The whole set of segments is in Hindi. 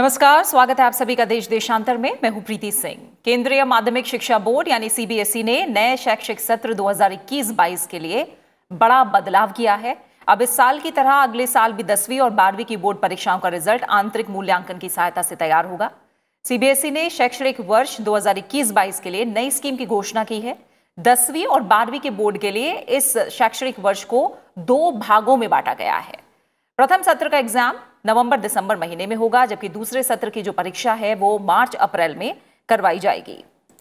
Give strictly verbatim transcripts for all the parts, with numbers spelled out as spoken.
नमस्कार, स्वागत है आप सभी का देश देशांतर में। मैं हूं प्रीति सिंह। केंद्रीय माध्यमिक शिक्षा बोर्ड यानी सीबीएसई ने नए शैक्षिक सत्र दो हज़ार इक्कीस बाईस के लिए बड़ा बदलाव किया है। अब इस साल की तरह अगले साल भी दसवीं और बारहवीं की बोर्ड परीक्षाओं का रिजल्ट आंतरिक मूल्यांकन की सहायता से तैयार होगा। सीबीएसई ने शैक्षणिक वर्ष दो हज़ार इक्कीस बाईस के लिए नई स्कीम की घोषणा की है। दसवीं और बारहवीं के बोर्ड के लिए इस शैक्षणिक वर्ष को दो भागों में बांटा गया है। प्रथम सत्र का एग्जाम नवंबर दिसंबर महीने में होगा, जबकि दूसरे सत्र की जो परीक्षा है वो मार्च अप्रैल में करवाई जाएगी।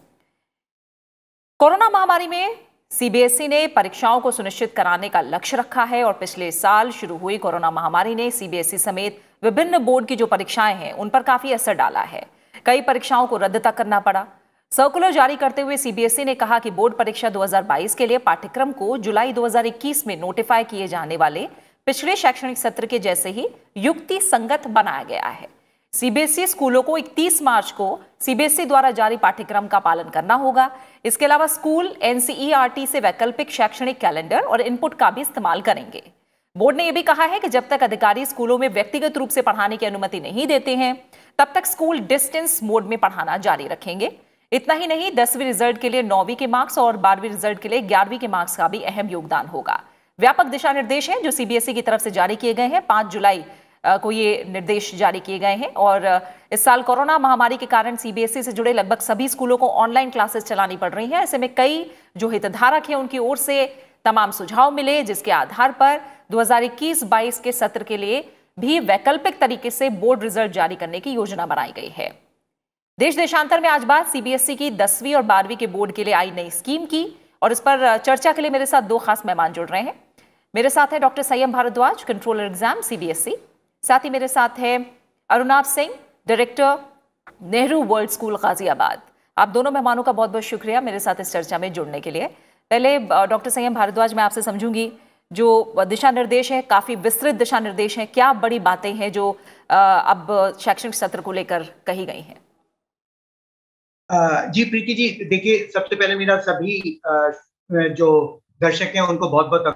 कोरोना महामारी में सीबीएसई ने परीक्षाओं को सुनिश्चित कराने का लक्ष्य रखा है और पिछले साल शुरू हुई कोरोना महामारी ने सीबीएसई समेत विभिन्न बोर्ड की जो परीक्षाएं हैं उन पर काफी असर डाला है। कई परीक्षाओं को रद्द तक करना पड़ा। सर्कुलर जारी करते हुए सीबीएसई ने कहा कि बोर्ड परीक्षा दो हज़ार बाईस के लिए पाठ्यक्रम को जुलाई दो हज़ार इक्कीस में नोटिफाई किए जाने वाले पिछले शैक्षणिक सत्र के जैसे ही युक्ति संगत बनाया गया है। सीबीएसई स्कूलों को इकतीस मार्च को सीबीएसई द्वारा जारी पाठ्यक्रम का पालन करना होगा। इसके अलावा स्कूल एनसीईआरटी से वैकल्पिक शैक्षणिक कैलेंडर और इनपुट का भी इस्तेमाल करेंगे। बोर्ड ने यह भी कहा है कि जब तक अधिकारी स्कूलों में व्यक्तिगत रूप से पढ़ाने की अनुमति नहीं देते हैं, तब तक स्कूल डिस्टेंस मोड में पढ़ाना जारी रखेंगे। इतना ही नहीं, दसवीं रिजल्ट के लिए नौवीं के मार्क्स और बारहवीं रिजल्ट के लिए ग्यारहवीं के मार्क्स का भी अहम योगदान होगा। व्यापक दिशा निर्देश हैं जो सीबीएसई की तरफ से जारी किए गए हैं। पांच जुलाई को ये निर्देश जारी किए गए हैं और इस साल कोरोना महामारी के कारण सीबीएसई से जुड़े लगभग सभी स्कूलों को ऑनलाइन क्लासेस चलानी पड़ रही हैं। ऐसे में कई जो हितधारक हैं उनकी ओर से तमाम सुझाव मिले, जिसके आधार पर दो हज़ार इक्कीस बाईस के सत्र के लिए भी वैकल्पिक तरीके से बोर्ड रिजल्ट जारी करने की योजना बनाई गई है। देश देशांतर में आज बात सीबीएसई की दसवीं और बारहवीं के बोर्ड के लिए आई नई स्कीम की, और इस पर चर्चा के लिए मेरे साथ दो खास मेहमान जुड़ रहे हैं। मेरे साथ है डॉक्टर संयम भारद्वाज, कंट्रोलर एग्जाम सीबीएसई। साथ ही मेरे साथ है Arunabh Singh, director Nehru world school Ghaziabad. आप दोनों मेहमानों का बहुत बहुत शुक्रिया मेरे साथ इस चर्चा में जुड़ने के लिए। पहले डॉक्टर संयम भारद्वाज, मैं आपसे समझूंगी, जो दिशा निर्देश है काफी विस्तृत दिशा निर्देश हैं, क्या बड़ी बातें हैं जो अब शैक्षणिक सत्र को लेकर कही गई हैं? जी प्रीति जी, देखिए, सबसे पहले मेरा सभी जो दर्शक हैं उनको बहुत बहुत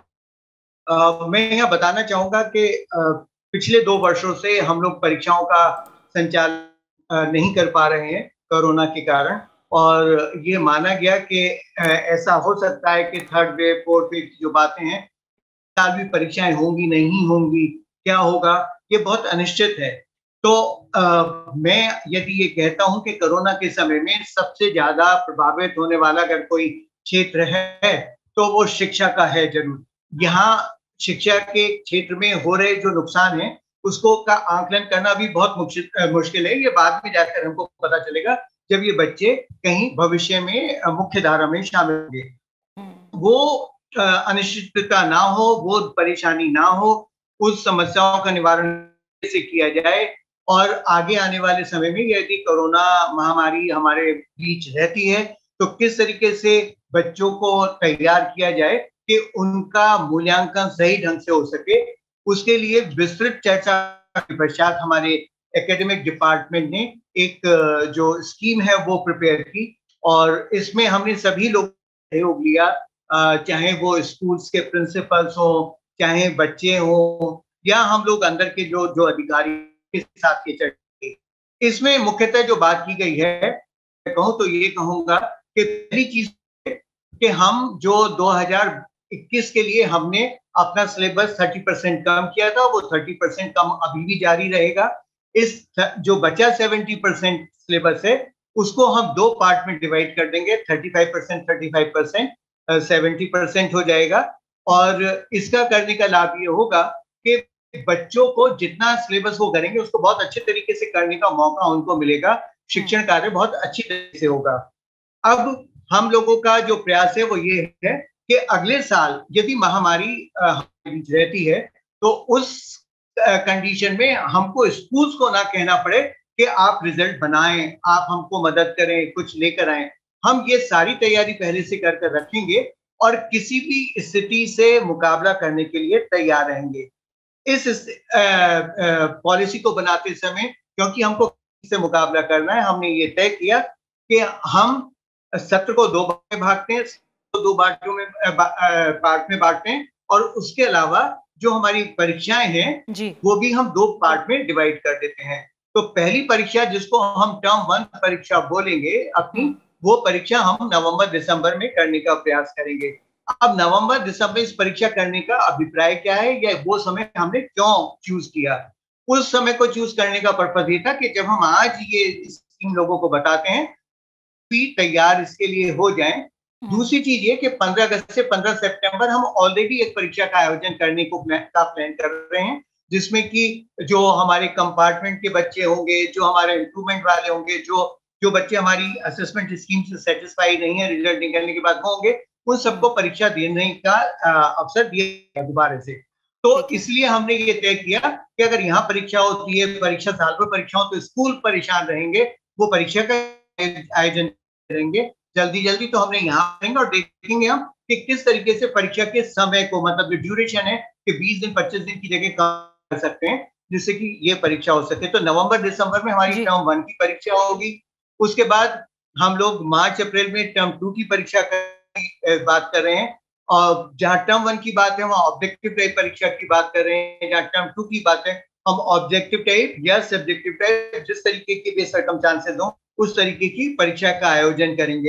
Uh, मैं यहाँ बताना चाहूँगा कि uh, पिछले दो वर्षों से हम लोग परीक्षाओं का संचालन uh, नहीं कर पा रहे हैं कोरोना के कारण, और ये माना गया कि uh, ऐसा हो सकता है कि थर्ड वेव फोर्थ वेव की जो बातें हैं, साल भी परीक्षाएं होंगी नहीं होंगी, क्या होगा, ये बहुत अनिश्चित है। तो uh, मैं यदि ये कहता हूँ कि कोरोना के समय में सबसे ज्यादा प्रभावित होने वाला अगर कोई क्षेत्र है तो वो शिक्षा का है जरूर। यहाँ शिक्षा के क्षेत्र में हो रहे जो नुकसान है उसको का आंकलन करना भी बहुत मुश्किल है। ये बाद में जाकर हमको पता चलेगा जब ये बच्चे कहीं भविष्य में मुख्य धारा में शामिल होंगे। वो अनिश्चितता ना हो, वो परेशानी ना हो, उस समस्याओं का निवारण कैसे किया जाए, और आगे आने वाले समय में यदि कोरोना महामारी हमारे बीच रहती है तो किस तरीके से बच्चों को तैयार किया जाए कि उनका मूल्यांकन सही ढंग से हो सके। उसके लिए विस्तृत चर्चा के पश्चात हमारे एकेडमिक डिपार्टमेंट ने एक जो स्कीम है वो प्रिपेयर की, और इसमें हमने सभी लोग सहयोग लिया, चाहे वो स्कूल्स के प्रिंसिपल्स हो, चाहे बच्चे हो, या हम लोग अंदर के जो जो अधिकारी के साथ के चर्चा की। इसमें मुख्यतः जो बात की गई है, कहूँ तो ये कहूँगा कि पहली चीज कि हम जो दो हज़ार इक्कीस के लिए हमने अपना सिलेबस तीस परसेंट कम किया था, वो तीस परसेंट कम अभी भी जारी रहेगा। इस जो बचा सत्तर परसेंट सिलेबस है उसको हम दो पार्ट में डिवाइड कर देंगे, पैंतीस परसेंट पैंतीस परसेंट सत्तर परसेंट हो जाएगा। और इसका करने का लाभ ये होगा कि बच्चों को जितना सिलेबस वो करेंगे उसको बहुत अच्छे तरीके से करने का मौका उनको मिलेगा। शिक्षण कार्य बहुत अच्छी तरीके से होगा। अब हम लोगों का जो प्रयास है वो ये है कि अगले साल यदि महामारी रहती है तो उस कंडीशन में हमको स्कूल्स को ना कहना पड़े कि आप रिजल्ट बनाएं, आप हमको मदद करें, कुछ लेकर आएं। हम ये सारी तैयारी पहले से कर कर रखेंगे और किसी भी स्थिति से मुकाबला करने के लिए तैयार रहेंगे। इस पॉलिसी को बनाते समय, क्योंकि हमको से मुकाबला करना है, हमने ये तय किया कि हम सत्र को दो भाग में बांटते हैं, दो बांटों में पार्ट में बांटते हैं, और उसके अलावा जो हमारी परीक्षाएं हैं वो भी हम दो पार्ट में डिवाइड कर देते हैं। तो पहली परीक्षा जिसको हम टर्म वन परीक्षा बोलेंगे अपनी, वो परीक्षा हम नवंबर दिसंबर में करने का प्रयास करेंगे। अब नवंबर दिसंबर इस परीक्षा करने का अभिप्राय क्या है, या वो समय हमने क्यों चूज किया? उस समय को चूज करने का पर्पज ये था कि जब हम आज ये स्कीम लोगों को बताते हैं, भी तैयार इसके लिए हो जाएं। दूसरी चीज ये कि पंद्रह अगस्त से पंद्रह सितंबर हम ऑलरेडी एक परीक्षा का आयोजन करने को प्लान का प्लान कर रहे हैं, जिसमें कि जो हमारे कंपार्टमेंट के बच्चे होंगे, जो हमारे इम्प्रूवमेंट वाले होंगे, जो जो बच्चे हमारी असेसमेंट स्कीम से सेटिस्फाई नहीं है रिजल्ट निकलने के बाद होंगे, उन सबको परीक्षा देने का अवसर दिया दोबारा से। तो इसलिए हमने ये तय किया कि अगर यहाँ परीक्षा होती है, परीक्षा साल भर परीक्षा हो, तो स्कूल परेशान रहेंगे, वो परीक्षा का आयोजन करेंगे जल्दी जल्दी। तो हमने यहाँ करेंगे और देखेंगे हम कि किस तरीके से परीक्षा के समय को, मतलब जो ड्यूरेशन है कि बीस दिन पच्चीस दिन की जगह कर सकते हैं, जिससे कि ये परीक्षा हो सके। तो नवंबर दिसंबर में हमारी टर्म वन की परीक्षा होगी। उसके बाद हम लोग मार्च अप्रैल में टर्म टू की परीक्षा की बात कर रहे हैं, और जहाँ टर्म वन की बात है वहाँ ऑब्जेक्टिव टाइप परीक्षा की बात कर रहे हैं। जहाँ टर्म टू की बात है हम ऑब्जेक्टिव टाइप या सब्जेक्टिव टाइप, जिस तरीके के भी सर्कमस्टांसेस हो उस तरीके की परीक्षा का आयोजन करेंगे।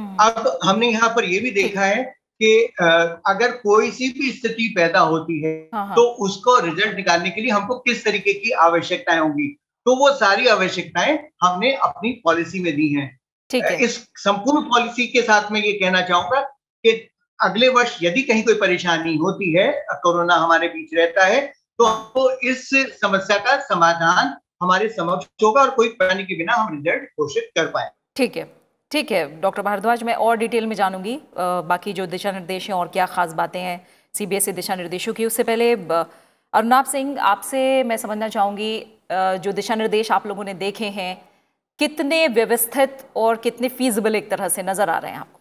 अब हमने यहाँ पर यह भी देखा है कि अगर कोई सी भी स्थिति पैदा होती है तो उसको रिजल्ट निकालने के लिए हमको किस तरीके की आवश्यकताएं होंगी, तो वो सारी आवश्यकताएं हमने अपनी पॉलिसी में दी हैं। इस संपूर्ण पॉलिसी के साथ मैं ये कहना चाहूंगा कि अगले वर्ष यदि कहीं कोई परेशानी होती है, कोरोना हमारे बीच रहता है, तो इस समस्या का समाधान हमारे समक्ष होगा और कोई परेशानी के बिना हम रिजल्ट घोषित कर पाए। ठीक है, ठीक है डॉक्टर भारद्वाज, मैं और डिटेल में जानूंगी आ, बाकी जो दिशा निर्देश हैं और क्या खास बातें हैं सीबीएसई दिशा निर्देशों की। उससे पहले अरुणाभ सिंह, आपसे मैं समझना चाहूंगी जो दिशा निर्देश आप लोगों ने देखे हैं, कितने व्यवस्थित और कितने फीजिबल एक तरह से नजर आ रहे हैं आपको?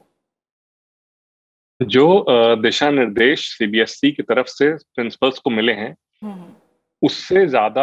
जो दिशा निर्देश सीबीएसई की तरफ से प्रिंसिपल्स को मिले हैं उससे ज्यादा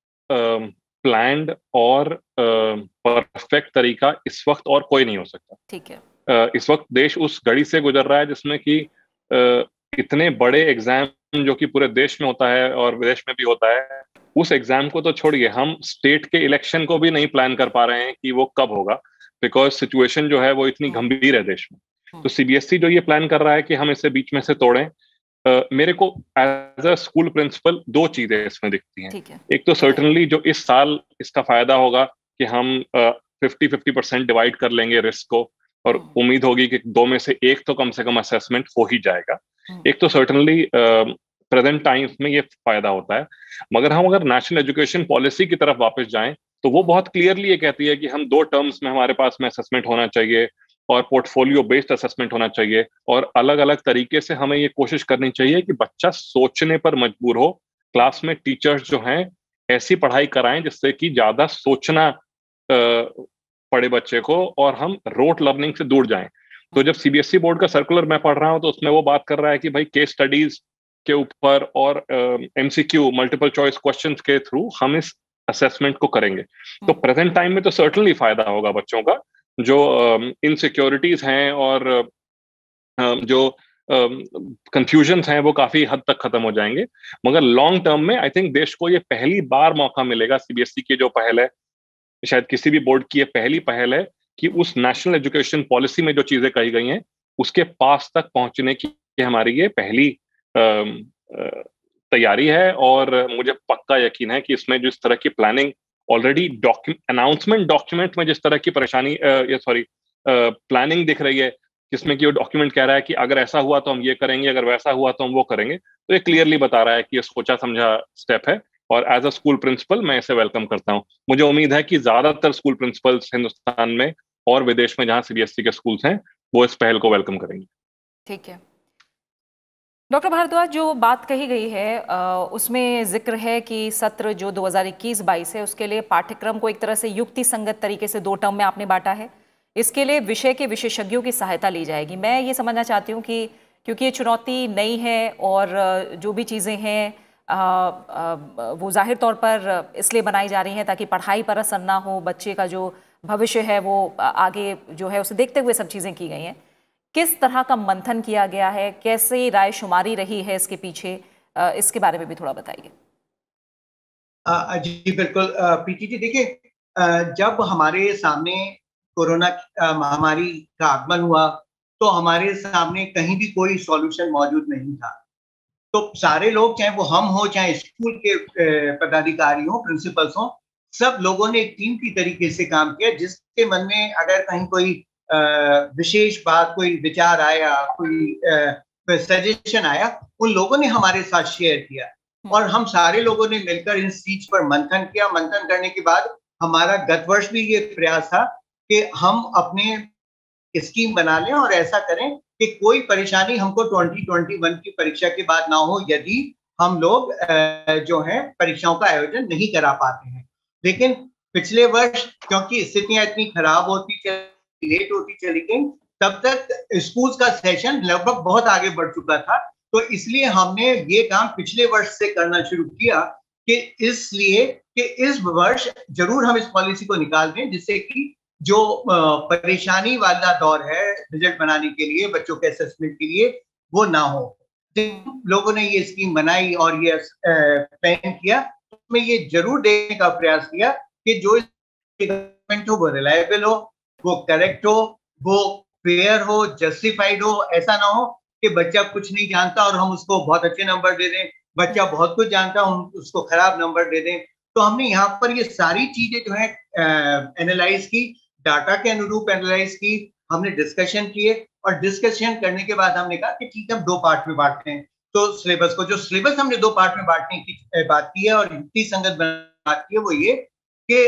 प्लान्ड और परफेक्ट तरीका इस वक्त और कोई नहीं हो सकता। ठीक है। uh, इस वक्त देश उस घड़ी से गुजर रहा है जिसमें कि uh, इतने बड़े एग्जाम जो कि पूरे देश में होता है और विदेश में भी होता है, उस एग्जाम को तो छोड़िए, हम स्टेट के इलेक्शन को भी नहीं प्लान कर पा रहे हैं कि वो कब होगा, बिकॉज सिचुएशन जो है वो इतनी गंभीर है देश में। तो सीबीएसई जो ये प्लान कर रहा है कि हम इसे बीच में से तोड़ें, Uh, मेरे को एज अ स्कूल प्रिंसिपल दो चीजें इसमें दिखती हैं। एक तो सर्टनली जो इस साल इसका फायदा होगा कि हम फिफ्टी फिफ्टी परसेंट डिवाइड कर लेंगे रिस्क को, और उम्मीद होगी कि दो में से एक तो कम से कम असेसमेंट हो ही जाएगा। एक तो सर्टनली प्रेजेंट टाइम्स में ये फायदा होता है। मगर हम अगर नेशनल एजुकेशन पॉलिसी की तरफ वापस जाएं तो वो बहुत क्लियरली ये कहती है कि हम दो टर्म्स में हमारे पास में असेसमेंट होना चाहिए और पोर्टफोलियो बेस्ड असेसमेंट होना चाहिए, और अलग अलग तरीके से हमें ये कोशिश करनी चाहिए कि बच्चा सोचने पर मजबूर हो। क्लास में टीचर्स जो हैं ऐसी पढ़ाई कराएं जिससे कि ज्यादा सोचना पड़े बच्चे को और हम रोट लर्निंग से दूर जाएं। तो जब सीबीएसई बोर्ड का सर्कुलर मैं पढ़ रहा हूं तो उसमें वो बात कर रहा है कि भाई केस स्टडीज के ऊपर और एमसीक्यू मल्टीपल चॉइस क्वेश्चंस के थ्रू हम इस असेसमेंट को करेंगे। तो प्रेजेंट टाइम में तो सर्टनली फायदा होगा बच्चों का, जो इनसिक्योरिटीज uh, हैं और uh, जो कंफ्यूजन्स uh, हैं वो काफी हद तक खत्म हो जाएंगे। मगर लॉन्ग टर्म में आई थिंक देश को ये पहली बार मौका मिलेगा, सीबीएसई की जो पहल है, शायद किसी भी बोर्ड की ये पहली पहल है कि उस नेशनल एजुकेशन पॉलिसी में जो चीजें कही गई हैं उसके पास तक पहुंचने की हमारी ये पहली uh, uh, तैयारी है। और मुझे पक्का यकीन है कि इसमें जो इस तरह की प्लानिंग ऑलरेडी अनाउंसमेंट डॉक्यूमेंट में जिस तरह की परेशानी ये सॉरी प्लानिंग दिख रही है, जिसमें कि वो डॉक्यूमेंट कह रहा है कि अगर ऐसा हुआ तो हम ये करेंगे, अगर वैसा हुआ तो हम वो करेंगे, तो ये क्लियरली बता रहा है कि ये सोचा समझा स्टेप है। और एज अ स्कूल प्रिंसिपल मैं इसे वेलकम करता हूँ। मुझे उम्मीद है कि ज्यादातर स्कूल प्रिंसिपल्स हिंदुस्तान में और विदेश में जहां सीबीएसई के स्कूल्स हैं वो इस पहल को वेलकम करेंगे। ठीक है डॉक्टर भारद्वाज, जो बात कही गई है उसमें जिक्र है कि सत्र जो दो हज़ार इक्कीस बाईस है उसके लिए पाठ्यक्रम को एक तरह से युक्ति संगत तरीके से दो टर्म में आपने बांटा है। इसके लिए विषय के विशेषज्ञों की सहायता ली जाएगी। मैं ये समझना चाहती हूँ कि क्योंकि ये चुनौती नई है और जो भी चीज़ें हैं वो जाहिर तौर पर इसलिए बनाई जा रही हैं ताकि पढ़ाई पर असर ना हो, बच्चे का जो भविष्य है वो आगे जो है उसे देखते हुए सब चीज़ें की गई हैं। किस तरह का मंथन किया गया है, कैसे राय शुमारी रही है इसके पीछे, इसके बारे में भी थोड़ा बताइए। जी बिल्कुल प्रीति जी, देखिए जब हमारे सामने कोरोना महामारी का आगमन हुआ तो हमारे सामने कहीं भी कोई सॉल्यूशन मौजूद नहीं था। तो सारे लोग, चाहे वो हम हो चाहे स्कूल के पदाधिकारी हो, प्रिंसिपल्स हो, सब लोगों ने एक टीम की तरीके से काम किया। जिसके मन में अगर कहीं कोई विशेष बात, कोई विचार आया, कोई सजेशन आया, उन लोगों ने हमारे साथ शेयर किया और हम सारे लोगों ने मिलकर इस चीज पर मंथन किया। मंथन करने के बाद हमारा गत वर्ष भी ये प्रयास था कि हम अपने स्कीम बना लें और ऐसा करें कि कोई परेशानी हमको ट्वेंटी ट्वेंटी वन की परीक्षा के बाद ना हो, यदि हम लोग जो है परीक्षाओं का आयोजन नहीं करा पाते हैं। लेकिन पिछले वर्ष क्योंकि स्थितियां इतनी खराब होती चली, लेट होती चली गई, तब तक स्कूल का सेशन लगभग बहुत आगे बढ़ चुका था। तो इसलिए हमने ये काम पिछले वर्ष से करना शुरू किया कि इसलिए कि इस वर्ष जरूर हम इस पॉलिसी को निकाल दें, जिससे कि जो परेशानी वाला दौर है रिजल्ट बनाने के लिए, बच्चों के असेसमेंट के लिए, वो ना हो। लोगों ने ये स्कीम बनाई और ये प्लान किया, मैं ये जरूर देखने का प्रयास किया कि जो गवर्नमेंट हो वो रिलायबल हो, वो करेक्ट हो, वो फेयर हो, जस्टिफाइड हो। ऐसा ना हो कि बच्चा कुछ नहीं जानता और हम उसको बहुत अच्छे नंबर दे दें, बच्चा बहुत कुछ जानता हम उसको खराब नंबर दे दें। तो हमने यहाँ पर ये सारी चीजें जो है एनालाइज की, डाटा के अनुरूप एनालाइज की, हमने डिस्कशन किए और डिस्कशन करने के बाद हमने कहा कि ठीक है हम दो पार्ट में बांटते हैं। तो सिलेबस को, जो सिलेबस हमने दो पार्ट में बांटने की बात की है और युक्ति संगत बात की है, वो ये कि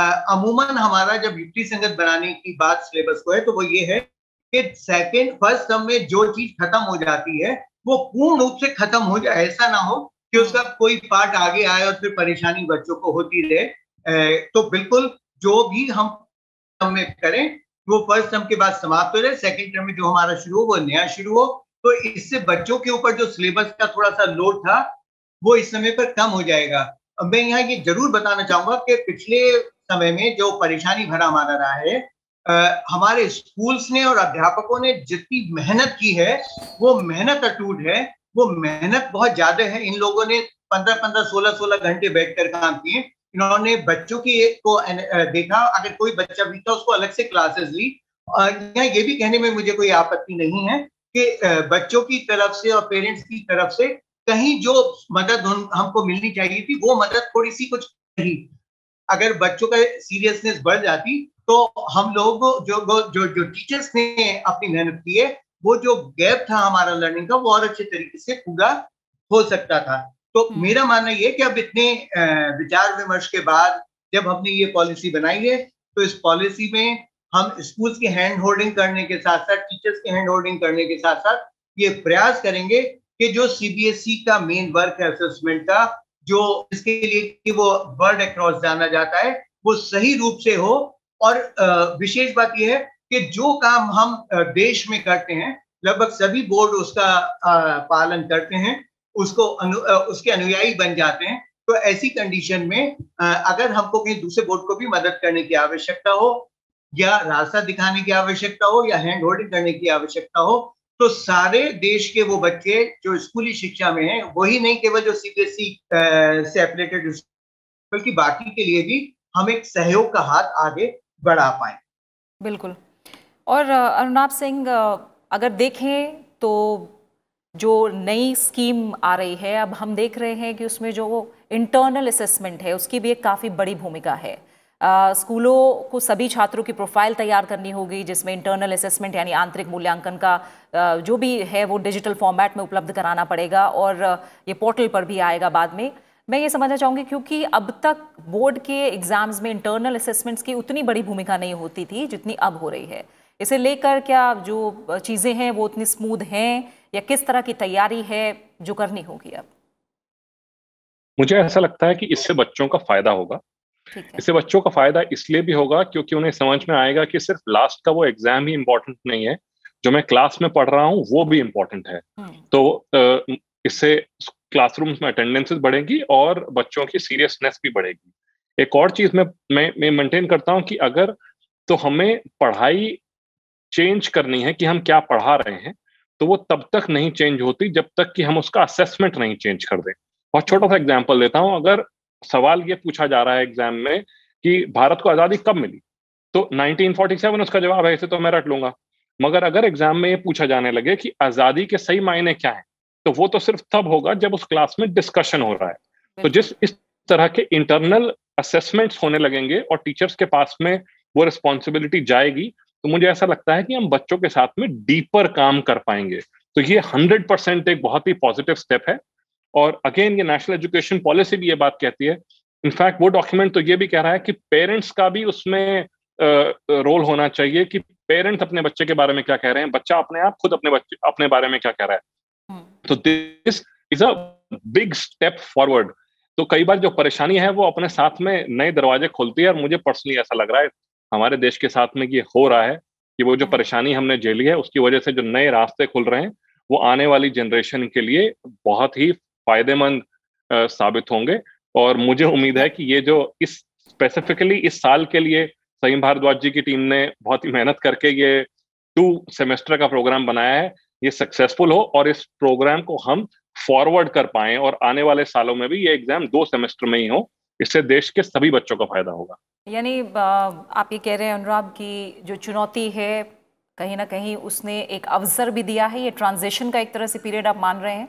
अमूमन हमारा जब युक्ति संगत बनाने की बात सिलेबस को है तो वो ये है कि सेकेंड फर्स्ट टर्म में जो चीज खत्म हो जाती है वो पूर्ण रूप से खत्म हो जाए। ऐसा ना हो कि उसका कोई पार्ट आगे आए और फिर परेशानी बच्चों को होती रहे। तो बिल्कुल जो भी हम टर्म में करें वो फर्स्ट टर्म के बाद समाप्त हो जाए, सेकेंड टर्म में जो हमारा शुरू हो वो नया शुरू हो। तो इससे बच्चों के ऊपर जो सिलेबस का थोड़ा सा लोड था वो इस समय पर कम हो जाएगा। अब मैं यहाँ ये जरूर बताना चाहूंगा कि पिछले समय में जो परेशानी भरा हमारा रहा है, आ, हमारे स्कूल्स ने और अध्यापकों ने जितनी मेहनत की है वो मेहनत अटूट है, वो मेहनत बहुत ज्यादा है। इन लोगों ने पंद्रह पंद्रह सोलह सोलह घंटे बैठकर काम किए। इन्होंने बच्चों की एक को देखा, अगर कोई बच्चा वीक था उसको अलग से क्लासेस ली। यहाँ ये भी कहने में मुझे कोई आपत्ति नहीं है कि बच्चों की तरफ से और पेरेंट्स की तरफ से कहीं जो मदद हमको मिलनी चाहिए थी वो मदद थोड़ी सी कुछ रही। अगर बच्चों का सीरियसनेस बढ़ जाती तो हम लोग जो जो जो टीचर्स ने अपनी मेहनत की है, वो जो गैप था हमारा लर्निंग का, वो और अच्छे तरीके से पूरा हो सकता था। तो मेरा मानना ये कि अब इतने विचार विमर्श के बाद जब हमने ये पॉलिसी बनाई है तो इस पॉलिसी में हम स्कूल्स की हैंड होल्डिंग करने के साथ साथ, टीचर्स की हैंड होल्डिंग करने के साथ साथ ये प्रयास करेंगे कि जो सीबीएसई का मेन वर्क है असेसमेंट का, जो इसके लिए कि वो वर्ल्ड अक्रॉस जाना जाता है, वो सही रूप से हो। और विशेष बात यह है कि जो काम हम देश में करते हैं लगभग सभी बोर्ड उसका पालन करते हैं, उसको अनु, उसके अनुयायी बन जाते हैं। तो ऐसी कंडीशन में अगर हमको कहीं दूसरे बोर्ड को भी मदद करने की आवश्यकता हो या रास्ता दिखाने की आवश्यकता हो या हैंड होल्डिंग करने की आवश्यकता हो, तो सारे देश के वो बच्चे जो स्कूली शिक्षा में हैं, वही नहीं केवल जो सीबीएसई से एफिलिएटेड, बल्कि बाकी के लिए भी हम एक सहयोग का हाथ आगे बढ़ा पाए। बिल्कुल। और अरुणाभ सिंह, अगर देखें तो जो नई स्कीम आ रही है, अब हम देख रहे हैं कि उसमें जो इंटरनल असेसमेंट है उसकी भी एक काफ़ी बड़ी भूमिका है। आ, स्कूलों को सभी छात्रों की प्रोफाइल तैयार करनी होगी, जिसमें इंटरनल असेसमेंट यानी आंतरिक मूल्यांकन का आ, जो भी है वो डिजिटल फॉर्मेट में उपलब्ध कराना पड़ेगा और ये पोर्टल पर भी आएगा बाद में। मैं ये समझना चाहूँगी क्योंकि अब तक बोर्ड के एग्जाम्स में इंटरनल असेसमेंट्स की उतनी बड़ी भूमिका नहीं होती थी जितनी अब हो रही है। इसे लेकर क्या जो चीज़ें हैं वो उतनी स्मूथ हैं या किस तरह की तैयारी है जो करनी होगी अब? मुझे ऐसा लगता है कि इससे बच्चों का फायदा होगा। इससे बच्चों का फायदा इसलिए भी होगा क्योंकि उन्हें समझ में आएगा कि सिर्फ लास्ट का वो एग्जाम ही इम्पोर्टेंट नहीं है, जो मैं क्लास में पढ़ रहा हूँ वो भी इम्पोर्टेंट है। तो इससे क्लासरूम्स में अटेंडेंसेस बढ़ेगी और बच्चों की सीरियसनेस भी बढ़ेगी। एक और चीज मैं मैं मैं मेंटेन करता हूँ कि अगर तो हमें पढ़ाई चेंज करनी है कि हम क्या पढ़ा रहे हैं, तो वो तब तक नहीं चेंज होती जब तक कि हम उसका असेसमेंट नहीं चेंज कर दें। बहुत छोटा सा एग्जांपल देता हूँ, अगर सवाल ये पूछा जा रहा है एग्जाम में कि भारत को आजादी कब मिली, तो नाइनटीन फोर्टी सेवन उसका जवाब है, इसे तो मैं रट लूंगा। मगर अगर एग्जाम में ये पूछा जाने लगे कि आजादी के सही मायने क्या है, तो वो तो सिर्फ तब होगा जब उस क्लास में डिस्कशन हो रहा है। तो जिस इस तरह के इंटरनल असेसमेंट्स होने लगेंगे और टीचर्स के पास में वो रिस्पॉन्सिबिलिटी जाएगी, तो मुझे ऐसा लगता है कि हम बच्चों के साथ में डीपर काम कर पाएंगे। तो ये हंड्रेड परसेंट एक बहुत ही पॉजिटिव स्टेप है। और अगेन ये नेशनल एजुकेशन पॉलिसी भी ये बात कहती है, इनफैक्ट वो डॉक्यूमेंट तो ये भी कह रहा है कि पेरेंट्स का भी उसमें रोल uh, होना चाहिए कि पेरेंट्स अपने बच्चे के बारे में क्या कह रहे हैं, बच्चा अपने आप खुद अपने बच्चे अपने बारे में क्या कह रहा है। तो this is a big step forward. तो कई बार जो परेशानी है वो अपने साथ में नए दरवाजे खोलती है, और मुझे पर्सनली ऐसा लग रहा है हमारे देश के साथ में ये हो रहा है कि वो जो परेशानी हमने झेली है उसकी वजह से जो नए रास्ते खुल रहे हैं वो आने वाली जनरेशन के लिए बहुत ही फायदेमंद साबित होंगे। और मुझे उम्मीद है कि ये जो इस स्पेसिफिकली इस साल के लिए सईम भारद्वाज जी की टीम ने बहुत ही मेहनत करके ये टू सेमेस्टर का प्रोग्राम बनाया है, ये सक्सेसफुल हो और इस प्रोग्राम को हम फॉरवर्ड कर पाएं और आने वाले सालों में भी ये एग्जाम दो सेमेस्टर में ही हो। इससे देश के सभी बच्चों को फायदा होगा। यानी आप ये कह रहे हैं अनुराग की जो चुनौती है कहीं ना कहीं उसने एक अवसर भी दिया है, ये ट्रांजिशन का एक तरह से पीरियड आप मान रहे हैं?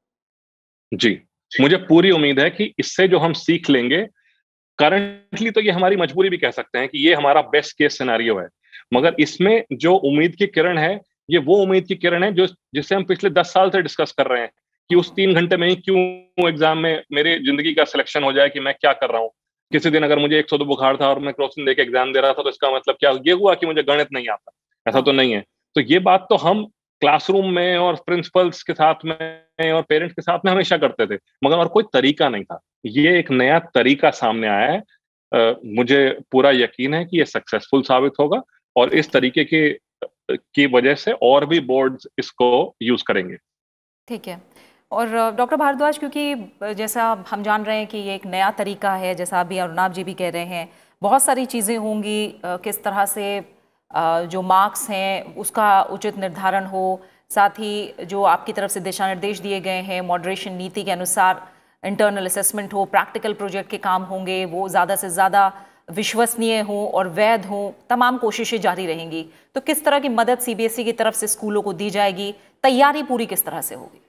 जी, मुझे पूरी उम्मीद है कि इससे जो हम सीख लेंगे, करंटली तो ये हमारी मजबूरी भी कह सकते हैं कि ये हमारा बेस्ट केस सिनेरियो है, मगर इसमें जो उम्मीद की किरण है ये वो उम्मीद की किरण है जो जिससे हम पिछले दस साल से डिस्कस कर रहे हैं कि उस तीन घंटे में ही क्यों एग्जाम में मेरे जिंदगी का सिलेक्शन हो जाए कि मैं क्या कर रहा हूँ। किसी दिन अगर मुझे एक सौ दो बुखार था और मैं क्रोसिन देके एग्जाम दे रहा था तो इसका मतलब क्या ये हुआ कि मुझे गणित नहीं आता? ऐसा तो नहीं है। तो ये बात तो हम क्लासरूम में और प्रिंसिपल्स के साथ में और पेरेंट्स के साथ में हमेशा करते थे, मगर और कोई तरीका नहीं था। ये एक नया तरीका सामने आया है। आ, मुझे पूरा यकीन है कि ये सक्सेसफुल साबित होगा और इस तरीके के की वजह से और भी बोर्ड्स इसको यूज करेंगे। ठीक है। और डॉक्टर भारद्वाज, क्योंकि जैसा हम जान रहे हैं कि ये एक नया तरीका है, जैसा अभी अरुणाब जी भी कह रहे हैं, बहुत सारी चीज़ें होंगी, किस तरह से जो मार्क्स हैं उसका उचित निर्धारण हो, साथ ही जो आपकी तरफ से दिशा निर्देश दिए गए हैं मॉडरेशन नीति के अनुसार इंटरनल असेसमेंट हो, प्रैक्टिकल प्रोजेक्ट के काम होंगे, वो ज़्यादा से ज़्यादा विश्वसनीय हो और वैध हो, तमाम कोशिशें जारी रहेंगी। तो किस तरह की मदद सीबीएसई की तरफ से स्कूलों को दी जाएगी, तैयारी पूरी किस तरह से होगी?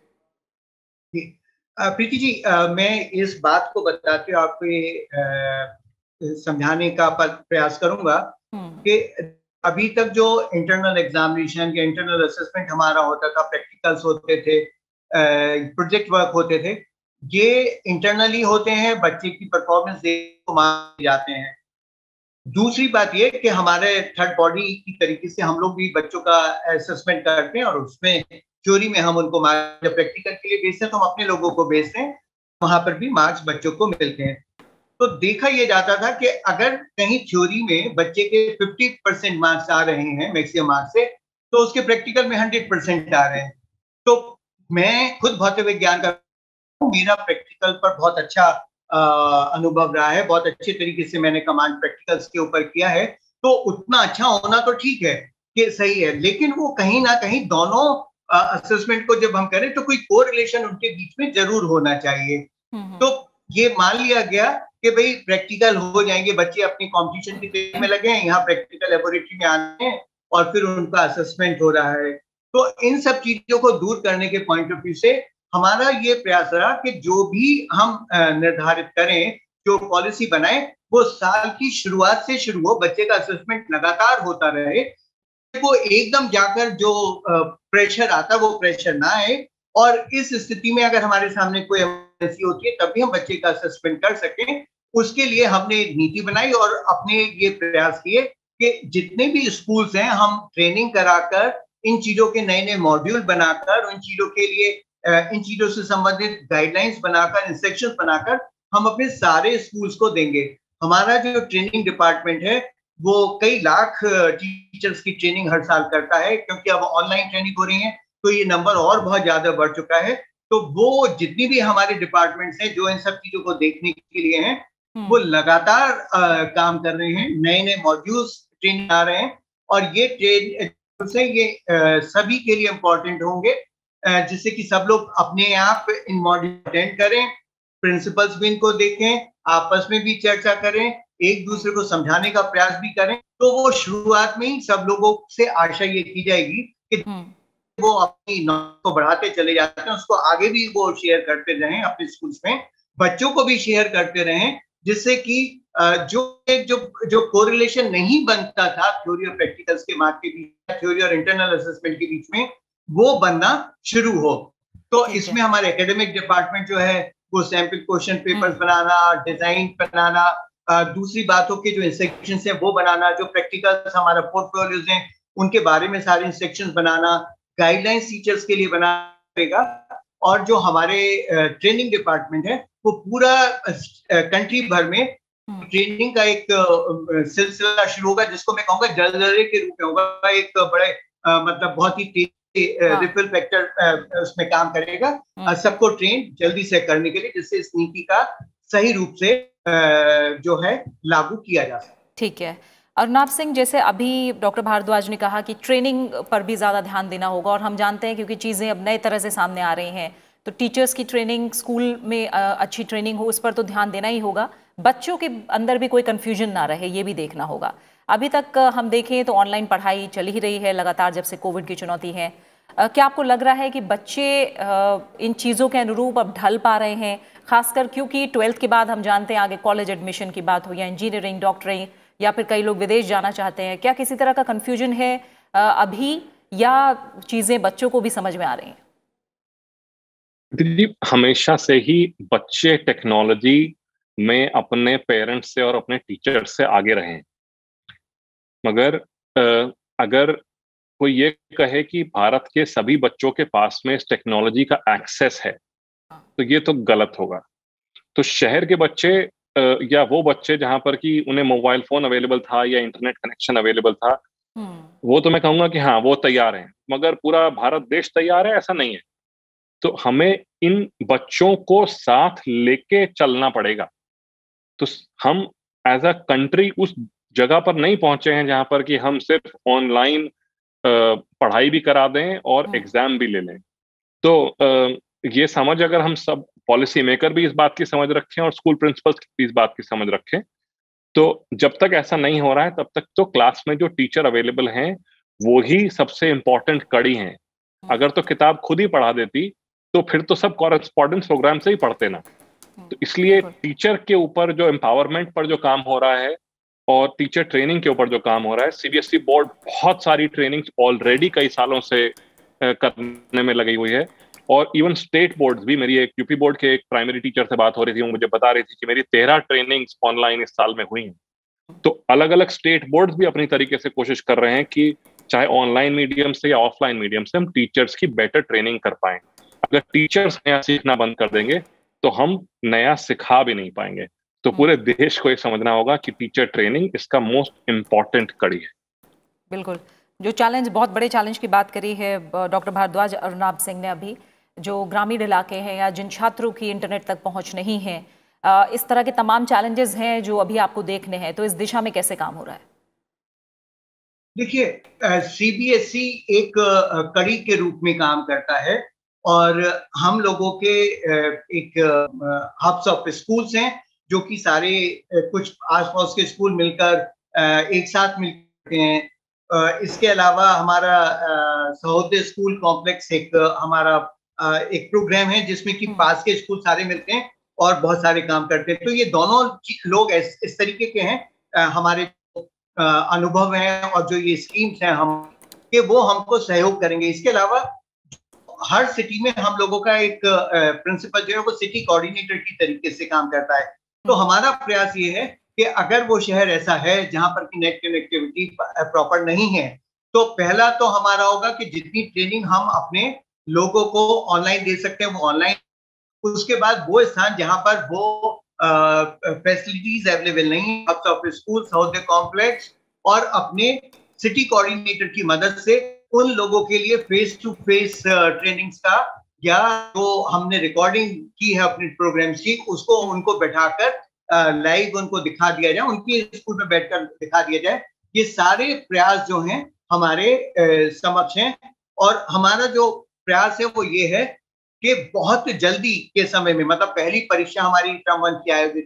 प्रीति जी, आ, मैं इस बात को बताते हुए आपको ये समझाने का प्रयास करूंगा कि अभी तक जो इंटरनल एग्जामिनेशन या इंटरनल असेसमेंट हमारा होता था, प्रैक्टिकल्स होते थे, प्रोजेक्ट वर्क होते थे, ये इंटरनली होते हैं, बच्चे की परफॉर्मेंस देखो माने जाते हैं। दूसरी बात ये कि हमारे थर्ड बॉडी की तरीके से हम लोग भी बच्चों का असेसमेंट करते हैं और उसमें थ्योरी में हम उनको मार्क्स प्रैक्टिकल के लिए भेजते हैं तो हम अपने लोगों को भेजते हैं, वहां पर भी मार्क्स बच्चों को मिलते हैं। तो देखा यह जाता था कि अगर कहीं थ्योरी में बच्चे के पचास परसेंट मार्क्स आ रहे हैं मैक्सिमम मार्क्स से, तो उसके प्रैक्टिकल में सौ परसेंट आ रहे हैं। तो मैं खुद भौतिक विज्ञान का, मेरा प्रैक्टिकल पर बहुत अच्छा अनुभव रहा है, बहुत अच्छे तरीके से मैंने कमांड प्रैक्टिकल्स के ऊपर किया है। तो उतना अच्छा होना तो ठीक है कि सही है, लेकिन वो कहीं ना कहीं दोनों असेसमेंट को जब हम करें तो कोई कोरिलेशन उनके बीच में जरूर होना चाहिए। तो ये मान लिया गया कि भाई प्रैक्टिकल हो जाएंगे, बच्चे अपनी कंपटीशन की तैयारी में लगे हैं, यहाँ प्रैक्टिकल लेबोरेटरी में आने हैं और फिर उनका असेसमेंट हो रहा है। तो इन सब चीजों को दूर करने के पॉइंट ऑफ व्यू से हमारा ये प्रयास रहा कि जो भी हम निर्धारित करें, जो पॉलिसी बनाए, वो साल की शुरुआत से शुरू हो, बच्चे का असेसमेंट लगातार होता रहे, वो एकदम जाकर जो प्रेशर आता वो प्रेशर ना आए। और इस स्थिति में अगर हमारे सामने कोई इमरजेंसी होती है तब भी हम बच्चे का असेसमेंट कर सकें, उसके लिए हमने एक नीति बनाई और अपने ये प्रयास किए कि जितने भी स्कूल्स हैं हम ट्रेनिंग कराकर, इन चीजों के नए नए मॉड्यूल बनाकर, उन चीजों के लिए इन चीजों से संबंधित गाइडलाइंस बनाकर, इंस्ट्रक्शंस बनाकर हम अपने सारे स्कूल्स को देंगे। हमारा जो ट्रेनिंग डिपार्टमेंट है वो कई लाख टीचर्स की ट्रेनिंग हर साल करता है, क्योंकि अब ऑनलाइन ट्रेनिंग हो रही है तो ये नंबर और बहुत ज्यादा बढ़ चुका है। तो वो जितनी भी हमारे डिपार्टमेंट्स हैं जो इन सब चीजों को देखने के लिए हैं, वो लगातार आ, काम कर रहे हैं, नए नए मॉड्यूल्स ट्रेनिंग आ रहे हैं और ये ट्रेन से ये आ, सभी के लिए इम्पोर्टेंट होंगे, जिससे कि सब लोग अपने आप इन मॉड्यूल अटेंड करें, प्रिंसिपल्स भी इनको देखें, आपस में भी चर्चा करें, एक दूसरे को समझाने का प्रयास भी करें, तो वो शुरुआत में ही सब लोगों से आशा ये की जाएगी कि वो अपनी नॉलेज को बढ़ाते चले जाते हैं, उसको आगे भी वो शेयर करते रहें अपने स्कूल्स में, बच्चों को भी शेयर करते रहें, जिससे कि जो जो जो कोरिलेशन नहीं बनता था थ्योरी और प्रैक्टिकल्स के मार्क के बीच, थ्योरी और इंटरनल असेसमेंट के बीच में, वो बनना शुरू हो। तो इसमें हमारे एकेडमिक डिपार्टमेंट जो है वो सैंपल क्वेश्चन पेपर्स बनाना, डिजाइन बनाना, दूसरी बातों के जो इंस्ट्रक्शंस हैं वो बनाना, जो प्रैक्टिकल्स हमारा पोर्टफोलियोज हैं उनके बारे में सारे इंस्ट्रक्शंस बनाना, गाइडलाइंस टीचर्स के लिए बनाना पड़ेगा। और जो हमारे ट्रेनिंग डिपार्टमेंट है वो पूरा कंट्री भर में ट्रेनिंग का एक सिलसिला शुरू होगा, जिसको मैं कहूँगा जलजले के रूप में होगा। एक बड़े मतलब बहुत ही रिपल फैक्टर उसमें काम करेगा, सबको ट्रेन जल्दी से करने के लिए, जिससे इस नीति का सही रूप से जो है लागू किया जा सके। ठीक है अर्नब सिंह, जैसे अभी डॉक्टर भारद्वाज ने कहा कि ट्रेनिंग पर भी ज़्यादा ध्यान देना होगा, और हम जानते हैं क्योंकि चीज़ें अब नए तरह से सामने आ रही हैं, तो टीचर्स की ट्रेनिंग, स्कूल में अच्छी ट्रेनिंग हो, उस पर तो ध्यान देना ही होगा। बच्चों के अंदर भी कोई कन्फ्यूजन ना रहे, ये भी देखना होगा। अभी तक हम देखें तो ऑनलाइन पढ़ाई चल ही रही है लगातार, जब से कोविड की चुनौती है। क्या आपको लग रहा है कि बच्चे इन चीज़ों के अनुरूप अब ढल पा रहे हैं, खासकर क्योंकि ट्वेल्थ के बाद हम जानते हैं आगे कॉलेज एडमिशन की बात हो, या इंजीनियरिंग, डॉक्टरिंग, या फिर कई लोग विदेश जाना चाहते हैं? क्या किसी तरह का कन्फ्यूजन है अभी, या चीज़ें बच्चों को भी समझ में आ रही हैं? दीदी, हमेशा से ही बच्चे टेक्नोलॉजी में अपने पेरेंट्स से और अपने टीचर से आगे रहे हैं, मगर अगर कोई ये कहे कि भारत के सभी बच्चों के पास में इस टेक्नोलॉजी का एक्सेस है, तो ये तो गलत होगा। तो शहर के बच्चे या वो बच्चे जहां पर कि उन्हें मोबाइल फोन अवेलेबल था या इंटरनेट कनेक्शन अवेलेबल था, वो तो मैं कहूंगा कि हाँ वो तैयार हैं, मगर पूरा भारत देश तैयार है ऐसा नहीं है। तो हमें इन बच्चों को साथ लेके चलना पड़ेगा। तो हम एज अ कंट्री उस जगह पर नहीं पहुंचे हैं जहां पर कि हम सिर्फ ऑनलाइन पढ़ाई भी करा दें और एग्जाम भी ले लें। तो ये समझ अगर हम सब पॉलिसी मेकर भी इस बात की समझ रखें और स्कूल प्रिंसिपल्स भी इस बात की समझ रखें, तो जब तक ऐसा नहीं हो रहा है तब तक तो क्लास में जो टीचर अवेलेबल हैं वो ही सबसे इम्पोर्टेंट कड़ी हैं। अगर तो किताब खुद ही पढ़ा देती तो फिर तो सब कॉरेस्पॉन्डेंस प्रोग्राम से ही पढ़ते ना। तो इसलिए टीचर के ऊपर जो एम्पावरमेंट पर जो काम हो रहा है और टीचर ट्रेनिंग के ऊपर जो काम हो रहा है, सीबीएसई बोर्ड बहुत सारी ट्रेनिंग्स ऑलरेडी कई सालों से करने में लगी हुई है। और इवन स्टेट बोर्ड्स भी, मेरी एक यूपी बोर्ड के एक प्राइमरी टीचर से बात हो रही थी, वो मुझे बता रही थी कि मेरी तेरह ट्रेनिंग्स ऑनलाइन इस साल में हुई हैं। तो अलग अलग स्टेट बोर्ड्स भी अपनी तरीके से कोशिश कर रहे हैं कि चाहे ऑनलाइन मीडियम से या ऑफलाइन मीडियम से हम टीचर्स की बेटर ट्रेनिंग कर पाएं। अगर टीचर्स नया सीखना बंद कर देंगे तो हम नया सिखा भी नहीं पाएंगे। तो पूरे देश को ये समझना होगा कि टीचर ट्रेनिंग इसका मोस्ट इम्पॉर्टेंट कड़ी है। बिल्कुल, जो चैलेंज, बहुत बड़े चैलेंज की बात करी है डॉक्टर भारद्वाज अर्नब सिंह ने अभी, जो ग्रामीण इलाके हैं या जिन छात्रों की इंटरनेट तक पहुंच नहीं है, इस तरह के तमाम चैलेंजेस हैं जो अभी आपको देखने हैं, तो इस दिशा में कैसे काम हो रहा है? देखिए, सीबीएसई एक कड़ी के रूप में काम करता है और हम लोगों के एक हब्स ऑफ स्कूल्स हैं जो कि सारे कुछ आसपास के स्कूल मिलकर एक साथ मिलते हैं। इसके अलावा हमारा सहोदय स्कूल कॉम्प्लेक्स एक हमारा एक प्रोग्राम है जिसमें कि पास के स्कूल सारे मिलते हैं और बहुत सारे काम करते हैं। तो ये दोनों लोग इस, इस तरीके के हैं, हमारे अनुभव हैं और जो ये स्कीम्स हैं हम कि वो हमको सहयोग करेंगे। इसके अलावा हर सिटी में हम लोगों का एक प्रिंसिपल जो है वो सिटी कोऑर्डिनेटर की तरीके से काम करता है। तो हमारा प्रयास ये है कि अगर वो शहर ऐसा है जहां पर की नेट कनेक्टिविटी प्रॉपर नहीं है, तो पहला तो हमारा होगा कि जितनी ट्रेनिंग हम अपने लोगों को ऑनलाइन दे सकते हैं वो ऑनलाइन। उसके बाद वो स्थान जहां पर वो फैसिलिटीज अवेलेबल नहीं, hubs of school, Sahodaya complex और अपने सिटी कोऑर्डिनेटर की मदद से उन लोगों के लिए फेस टू फेस ट्रेनिंग्स का या जो हमने रिकॉर्डिंग की है अपने प्रोग्राम्स की, उसको उनको बैठाकर लाइव उनको दिखा दिया जाए, उनकी स्कूल में बैठकर दिखा दिया जाए। ये सारे प्रयास जो हैं हमारे समक्ष हैं और हमारा जो प्रयास है वो ये है कि बहुत जल्दी के समय में, मतलब पहली परीक्षा हमारी टर्म वन की आयोजित हो,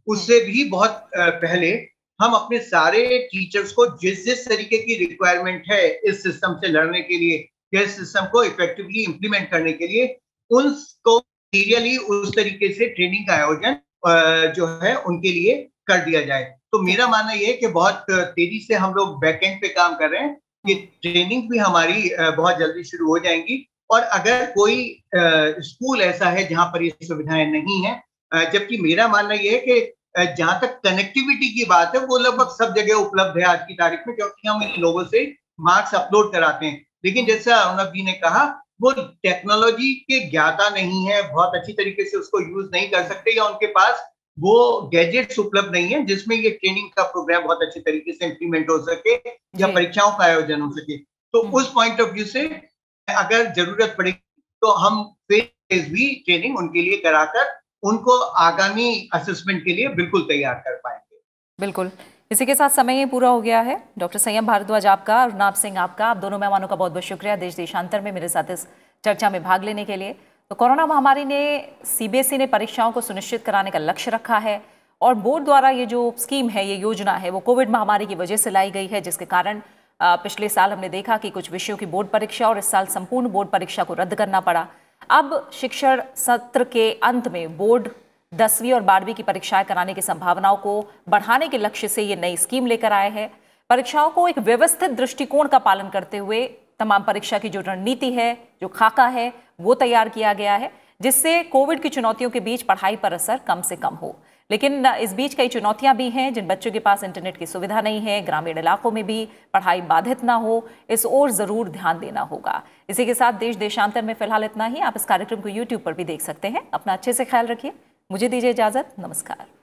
उससे भी बहुत पहले हम अपने सारे टीचर्स को जिस जिस तरीके की रिक्वायरमेंट है इस सिस्टम से लड़ने के लिए, इस सिस्टम को इफेक्टिवली इंप्लीमेंट करने के लिए, उनको सीरियली उस तरीके से ट्रेनिंग का आयोजन जो है उनके लिए कर दिया जाए। तो मेरा मानना यह है कि बहुत तेजी से हम लोग बैकएंड पे काम कर रहे हैं, कि ट्रेनिंग भी हमारी बहुत जल्दी शुरू हो जाएंगी। और अगर कोई स्कूल ऐसा है जहां पर ये सुविधाएं नहीं है, जबकि मेरा मानना यह है कि जहां तक कनेक्टिविटी की बात है वो लगभग सब जगह उपलब्ध है आज की तारीख में, क्योंकि हम इन लोगों से मार्क्स अपलोड कराते हैं। लेकिन जैसा अर्नब जी ने कहा, वो टेक्नोलॉजी के ज्ञाता नहीं है, बहुत अच्छी तरीके से उसको यूज नहीं कर सकते, या उनके पास वो गैजेट्स उपलब्ध नहीं है जिसमें ये ट्रेनिंग का प्रोग्राम बहुत अच्छे तरीके से इंप्लीमेंट हो सके या परीक्षाओं का आयोजन हो सके। तो उस पॉइंट ऑफ व्यू से अगर जरूरत पड़ेगी तो हम फेज भी ट्रेनिंग उनके लिए कराकर उनको आगामी असेसमेंट के लिए बिल्कुल तैयार कर पाएंगे। बिल्कुल, इसी के साथ समय ही पूरा हो गया है। डॉक्टर संयम भारद्वाज आपका, अर्नब सिंह आपका, आप दोनों मेहमानों का बहुत बहुत शुक्रिया देश देशांतर में मेरे साथ इस चर्चा में भाग लेने के लिए। तो कोरोना महामारी ने, सीबीएसई ने परीक्षाओं को सुनिश्चित कराने का लक्ष्य रखा है, और बोर्ड द्वारा ये जो स्कीम है, ये योजना है, वो कोविड महामारी की वजह से लाई गई है, जिसके कारण पिछले साल हमने देखा कि कुछ विषयों की बोर्ड परीक्षा और इस साल संपूर्ण बोर्ड परीक्षा को रद्द करना पड़ा। अब शिक्षण सत्र के अंत में बोर्ड दसवीं और बारहवीं की परीक्षाएं कराने की संभावनाओं को बढ़ाने के लक्ष्य से ये नई स्कीम लेकर आए हैं। परीक्षाओं को एक व्यवस्थित दृष्टिकोण का पालन करते हुए तमाम परीक्षा की जो रणनीति है, जो खाका है, वो तैयार किया गया है, जिससे कोविड की चुनौतियों के बीच पढ़ाई पर असर कम से कम हो। लेकिन इस बीच कई चुनौतियां भी हैं, जिन बच्चों के पास इंटरनेट की सुविधा नहीं है, ग्रामीण इलाकों में भी पढ़ाई बाधित ना हो, इस ओर जरूर ध्यान देना होगा। इसी के साथ देश देशांतर में फिलहाल इतना ही। आप इस कार्यक्रम को यूट्यूब पर भी देख सकते हैं। अपना अच्छे से ख्याल रखिए। मुझे दीजिए इजाजत। नमस्कार।